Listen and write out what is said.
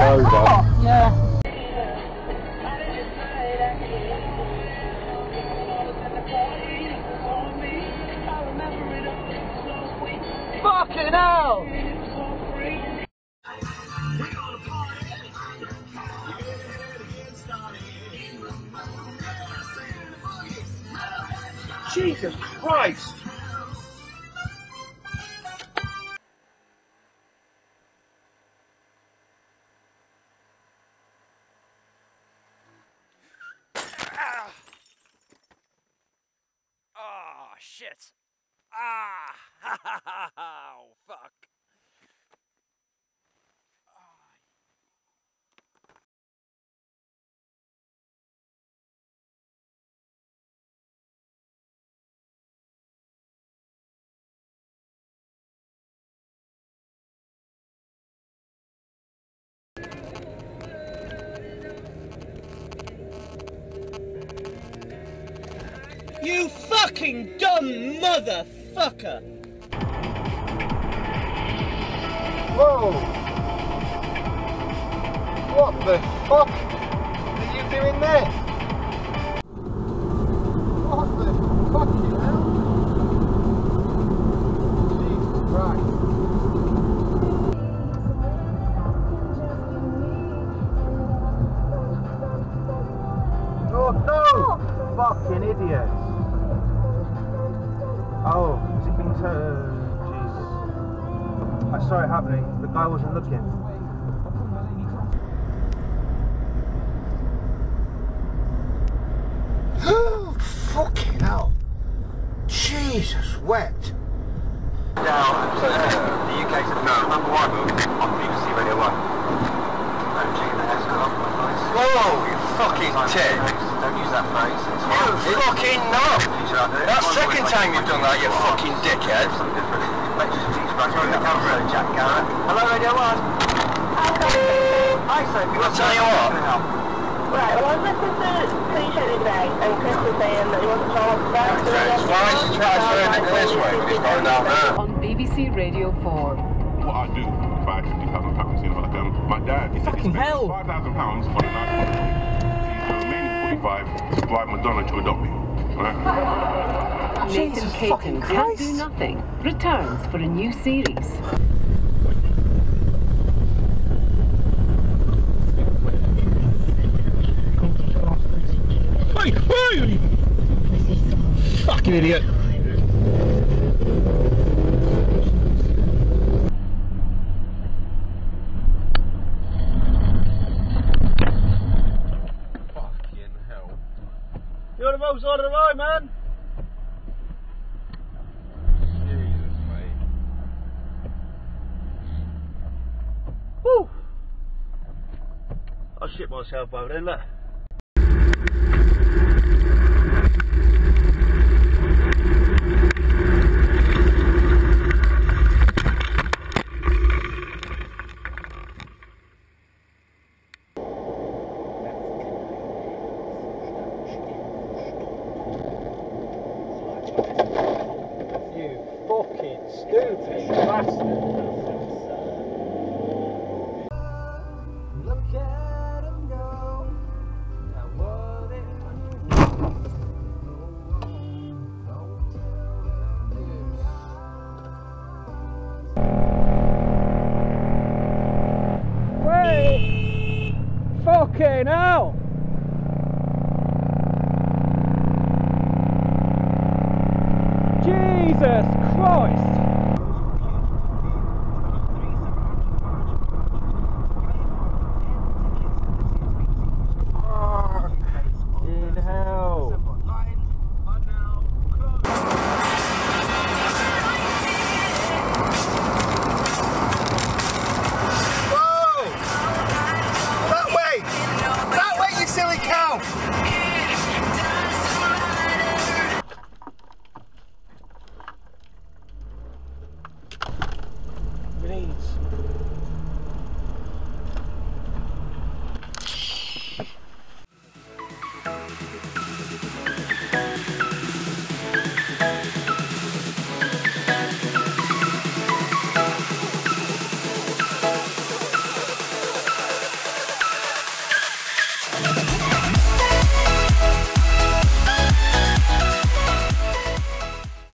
over. Yeah. Fucking hell! Jesus Christ! Oh, shit. Ah! Oh, fuck. You fucking dumb motherfucker! Whoa! What the fuck are you doing there? What the fucking hell? Jesus Christ. Oh no! Fucking idiots! Oh, has it been Jesus. I saw it happening, the guy wasn't looking. Fucking hell. Jesus wept. Now, the UK's number one on BBC Radio 1. Don't check the hair's cut off my face. Whoa, you fucking tit. Don't use that phrase. You fucking knob. That's the second time you've done that, you fucking dickhead. Hello, Radio 1. Hi, Sophie. I'll tell you what. Right, well, I was listening to your show the other day, and Chris was saying that he wasn't sure what to say. Why is he trying to turn it this way when he's going down there? On BBC Radio 4. What I do for £50,000, you know, like my dad, he Fucking hell. £5,000 on a nice one. The remaining 45 to drive Madonna to adopt me. Right? Nathan Caton Can't Do Nothing returns for a new series. Hey! Fucking idiot! Fucking hell. You're on the wrong side of the road, man! Jesus, mate. Woo! I shit myself over there, look. Stupid bastard. Look at him go. Now what Wait! Fucking hell! Jesus Christ! Grenades.